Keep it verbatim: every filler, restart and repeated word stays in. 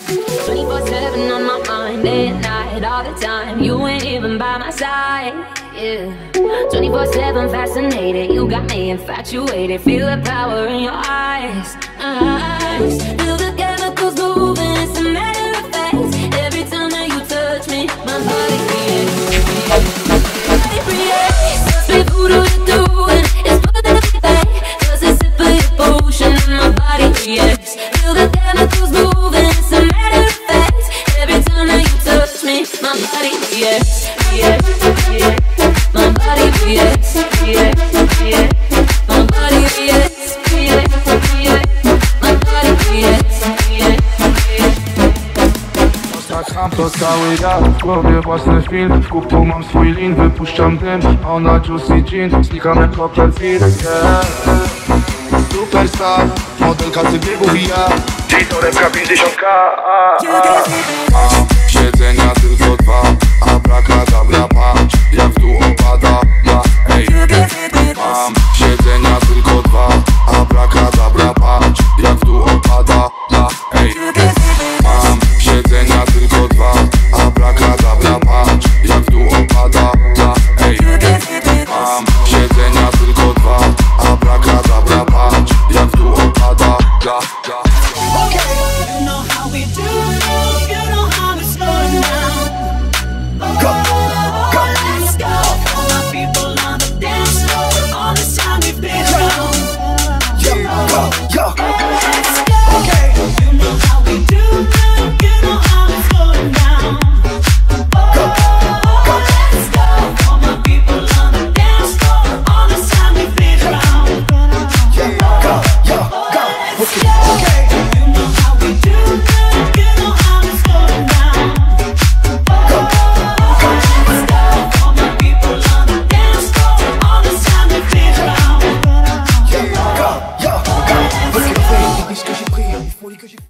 twenty-four seven on my mind, day and night, all the time. You ain't even by my side, yeah. twenty-four seven fascinated, you got me infatuated. Feel the power in your eyes, eyes. Feel the chemicals moving, it's a matter of fact. Every time that you touch me, my body reacts. Body reacts. Must be voodoo you're doing, it's more than a thing. Cause it's sip of your potion and my body reacts. Feel the chemicals moving, it's a matter of fact. Every time that you touch me, my body reacts, reacts, reacts. My body reacts, reacts, reacts. My body reacts, reacts, reacts. My body reacts, reacts, reacts. Tak sam to cały ja, w głowie własny film. W kubku mam swój lin, wypuszczam dym. Ona juicy gin, znikam jak Copperfield, yeah. Superstar, modelka z biegów i ja. Dzień torebka pięćdziesiąt ka. Mam siedzenia tylko dwa, abracadabra patrz, jak w dół opada ja, ej. Mam siedzenia tylko dwa, abracadabra patrz, jak w dół opada ja, ej.